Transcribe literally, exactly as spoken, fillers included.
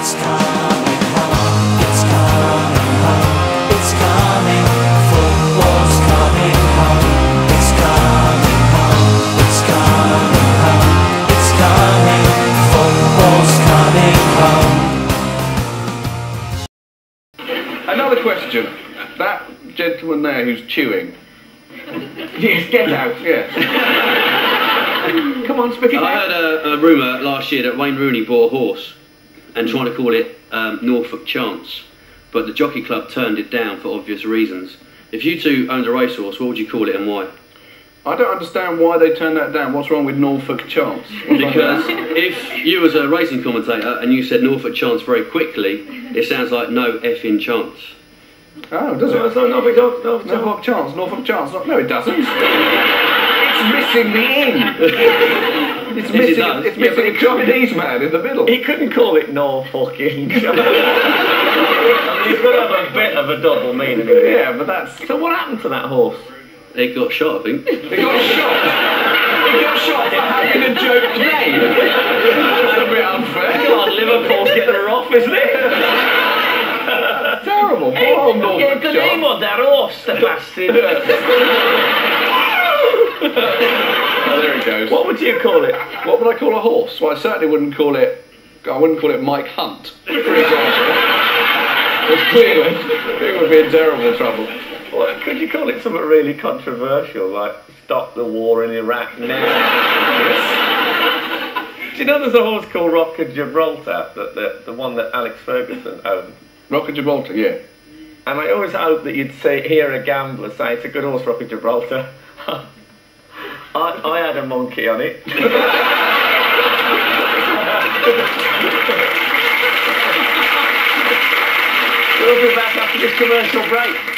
It's coming home, it's coming home, it's coming, football's coming home. It's coming home, it's coming home, it's coming, football's coming home. Another question. That gentleman there who's chewing. Yes, get out. Yes. Come on, speak it I out. heard a, a rumour last year that Wayne Rooney bought a horse and trying to call it um, Norfolk Chance, but the Jockey Club turned it down for obvious reasons. If you two owned a racehorse, what would you call it and why? I don't understand why they turned that down. What's wrong with Norfolk Chance? Because if you was a racing commentator and you said Norfolk Chance very quickly, it sounds like no effing chance. Oh, does it? No, no, Norfolk Chance, Norfolk Chance. Norfolk Chance, Norfolk Chance. No, it doesn't. It's missing the in. It's Yes, missing, it does. it's Yeah, missing but a Japanese man in the middle. He couldn't call it Norfolking. He's got to have a bit of a double meaning. Yeah, but that's... So what happened to that horse? It got shot, I think. He got shot. He got shot for having a joke name. That's a bit unfair. God, Liverpool's getting her off, isn't it? Terrible. Poor old Yeah, Norfolk the Chance. name of that horse, the bastard. Oh, there it goes. What would you call it? What would I call a horse? Well, I certainly wouldn't call it... I wouldn't call it Mike Hunt, for example. Because clearly, it would be in terrible trouble. Well, could you call it something really controversial, like stop the war in Iraq now? Do you know there's a horse called Rock of Gibraltar, the, the, the one that Alex Ferguson owned? Rock of Gibraltar, yeah. And I always hope that you'd say, hear a gambler say, it's a good horse, Rock of Gibraltar. I, I had a monkey on it. We'll be back after this commercial break.